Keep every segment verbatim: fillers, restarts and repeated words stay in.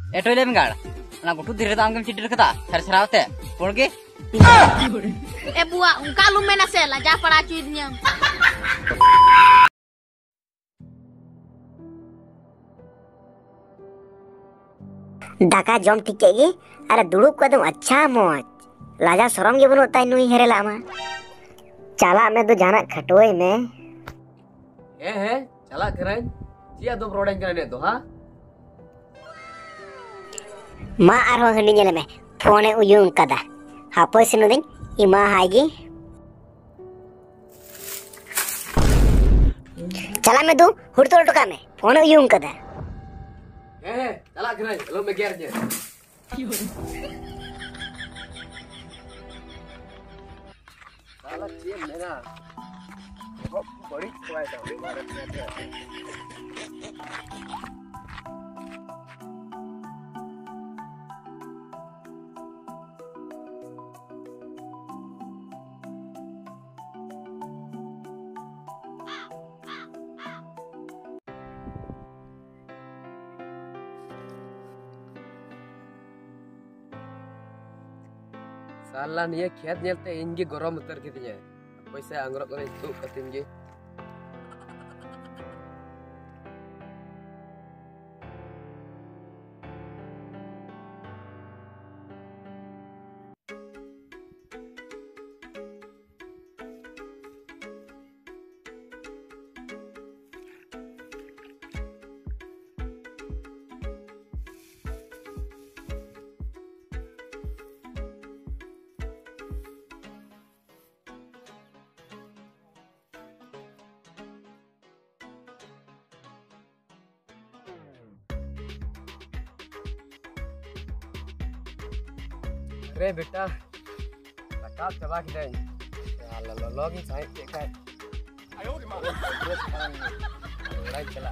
ए टोइले बेंगाड़ ना गुटू धीरे दाम के चिटर कता सर सरावते पुणगे ए बुआ उनका लू में ना से लजा पड़ा चीज नियम दाका जम ठीक के अरे दुड़ुब कदम अच्छा मोज लाजा शरम के बनो ताई नुई हेरेला मा चला में तो जाना खटोय में ए है चला कराई चिया दो प्रोडक्ट करने तो हां मा आरो हनी नेले में फोने उयुं कदा हापोय सिनु दिन इमा हाईगी चला में दो हुड़तोल टका में फोने उयुं कदा ए चला कराई लो में गेर जे साला चिया मेरा बहुत बड़ी ट्राई था भारत में साला निये खेत नेलते इनगे गरम उतर कितिया पैसे आंग्रो करे तू कतिनगे अरे बेटा रकाब चबा के दे ला ला लॉगिंग साइड के का आयो रे मां चला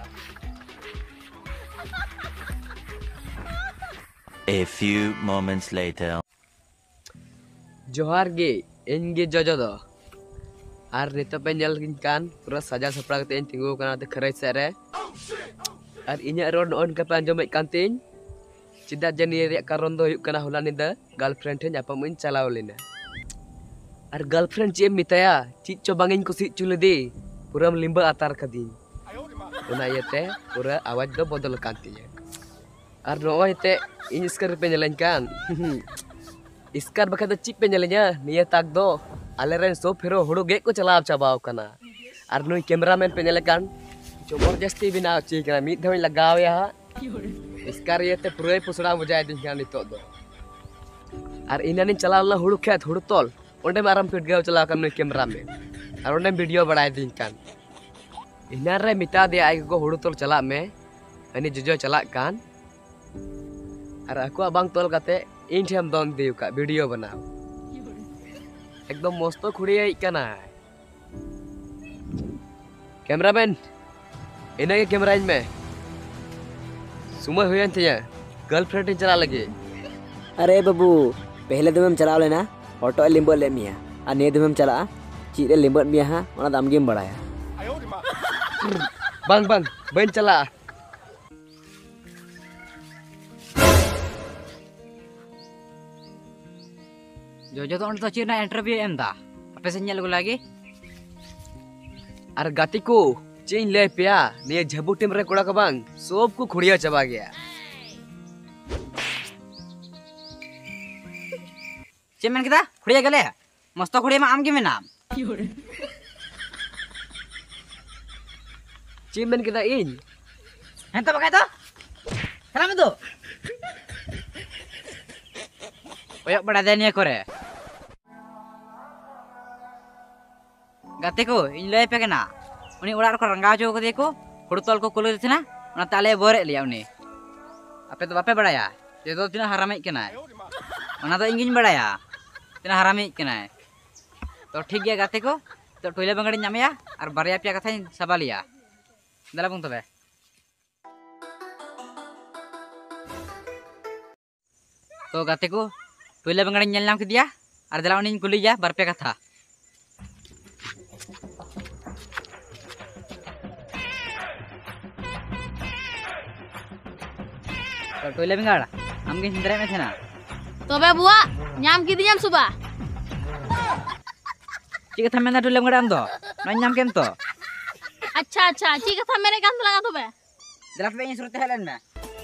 A few moments later जोहार गे इनगे जजो दो आर नितो पे नेल kan पूरा सजा सपड़ा कते तिंगु kana te खरै सरे आर इnya ron on ka panjomek kantin चिदा जनी रे कारण दो हुयुक कना होला निदा गर्लफ्रेंड ठे जापामुन चलाव लेना आर गर्लफ्रेंड चे मिताया चिच चो बांगिन कुसि चुलदे पूरा लिंबा आतार कदी ओना येते पूरा आवाज दो बदल कांतिया आर नोयते इन स्कर पे नेलन कान स्कर बखा द चिप पे नेलnya निया ताक दो आलेरेन सो फेरो हुडो गे को चलाव चाबाव कना आर नोय कैमरामैन पे नेले कान जबरदस्ती बिना ची कना मिद धम लगाव या इसकार ये ते पूरे पुसड़ा बुझाय दिन का नितो दो आर इनानी चलावला हुडु खेत हुडु तोल ओंडे माराम पिट गाव चला कन कैमरा में आर ओंडे वीडियो बनाय दिन कान इनार रे मिता दे आइ को हुडु तोल चला में अनि जजो चला कान आर अको बांग तोल काते इन ठेम दोन देव का वीडियो बनाओ एकदम मस्त खुड़ी आई कना कैमरामैन इना के कैमरा में सुमा हुयन थिया गर्लफ्रेंड चला लगे अरे बाबू पहले दिन हम चला लेना ऑटो लिंबो ले मिया आ ने दिन हम चला चीरे लिंबो मिया हा ओना दाम गेम बड़ाया बंग बंग बन चला जो जो तो उन तो चीना इंटरव्यू एम दा अपे से नेल गुलागी अर गाती को चेन ले पिया ने झबू टीम रे कोड़ा का बांग सब को खुड़िया चबा गया चेमन किदा खुड़िया गले मस्त खुड़िया में आम के में नाम चेमन किदा इन हैं तो बकाय तो खला में दो ओया बड़ा देनिया करे गाते को इन ले पे केना उनी उड़ा को रंगा जो को देखो हुड़तोल को कुलो देना उना ताले बोरे लिया उनी आपे तो बापे बड़ाया ये तो तिना हरामे केना उना तो इंगिन बड़ाया तिना हरामे केना तो ठीक गया गाते को तो टोइले बंगड़ी नामया और बारया पिया कथा सबा लिया दला बुंग तबे तो गाते को टोइले बंगड़ी नेल नाम के दिया और दला उनी कुली जा बार पे कथा तो टोइले बेंगाड़ हम गिन हिंदरे में थे ना तबे बुआ nyam kidinyam suba चिक था मेना टोइले बेंगाड़ आम दो ना नाम केम तो अच्छा अच्छा ची कथा मेरे kan लगा तबे जरा पे इन सुरते हेलन में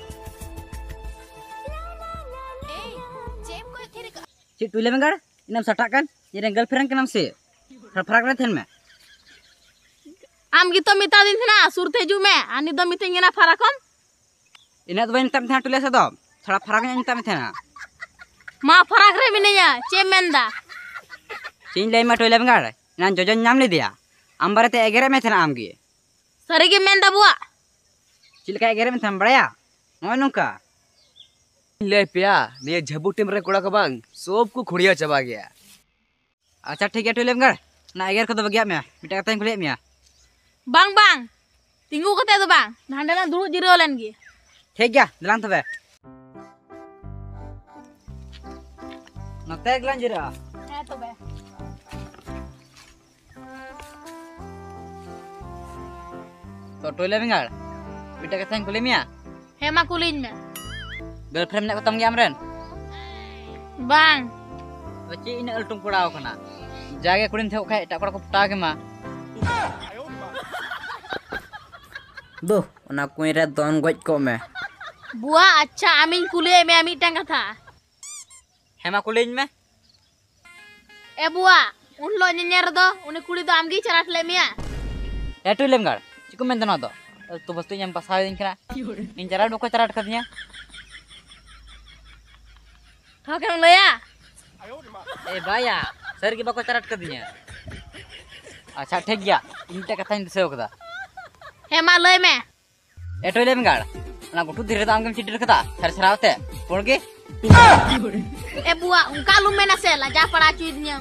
चिक टोइले बेंगाड़ इनाम सटा kan ये गर्लफ्रेंड के नाम से फरक रहे थे में am gitu mita din thina surte ju me ani do miting na farakon इन्हें तो बहन तब थे टोइले से दो थोड़ा फरक नहीं तब थे ना ma farak re minenya che menda चीन ले में टोइले बेंगाड़ ना जोजन नाम ले दिया अंबर ते एगरे में थे ना आम की sari ge menda buआ चिल का एगरे में थे बड़ाया मोय नुका ले पिया ने झबू टीम रे कोड़ा का बांग सब को खुड़िया चबा गया अच्छा ठीक है टोइले बेंगाड़ ना एगर को तो बगिया में मिटा कता खुले में bang bang tinggu kate do bang nhandela dulu jiro len gi ठीक गया दिलान तबे नते गलान जिरा he tobe तो टोइले बेंगाड़ मिटा कता खुले में he ma kulin me girlfriend ने खत्म गया हमरन bang बच्ची इन अल्टुम पड़ाव कना जागे कुड़िन थे खाय एटा को पटा के मा दो ना कोई रे दोन गज को में buआ अच्छा amin kule me ami tang katha Hema कुलिन में e buआ un lo nyer do uni kuli do amgi charat le mia ए टोइले बेंगाड़ चिको में दना दो तो बस तो यम पसा दिन करा इन जरा डोको चराट कर दिया thok em le ya ए भाईया सर की बको चराट कर दिया अच्छा ठीक गया इनटे कथा इन से होकदा he ma le me ए टोइले बेंगाड़ ना गुटु धीरे दाम के चिटर कथा सर सरावते पोड़गे e buआ un kalu mena se la ja para cuid nyam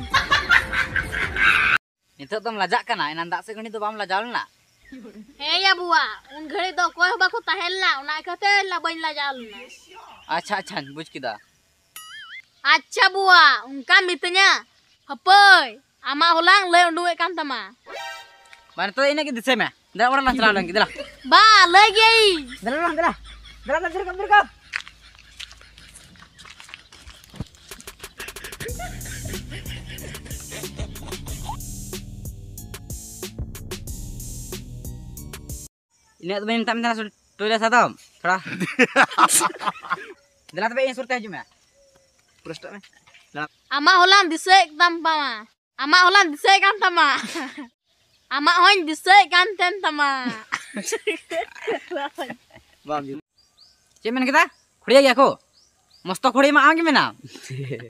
नितो तुम लजाक कना इनान दाग से गणी तो बाम लजाल ना he ya buआ un घड़ी do koy bako tahel na una kate la bain la jal na अच्छा अच्छा बुझ किदा अच्छा बुआ उनका mitnya hapoy ama hulang le unduwe kan tama माने तो इने की दिसे में दरा बड़ा ना चला लंगी दला ba le gei दला दला दला दला दला कम दला इन्हें तो मैं तम तना टोइले सादम थोड़ा दला तो मैं सुरते हजू में प्रश्न में ama hulang dise tam pama ama hulang dise kan tama ama hoin dise kan ten tama बाम जी चेमन किता खुड़िया गया को मस्त खुड़ी में आगे में ना